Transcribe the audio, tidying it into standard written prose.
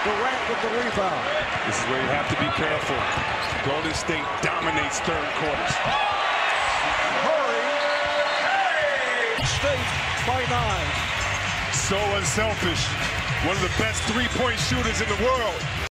Durant with the rebound. This is where you have to be careful. Golden State dominates third quarters. Murray. State by 9. So unselfish. One of the best three-point shooters in the world.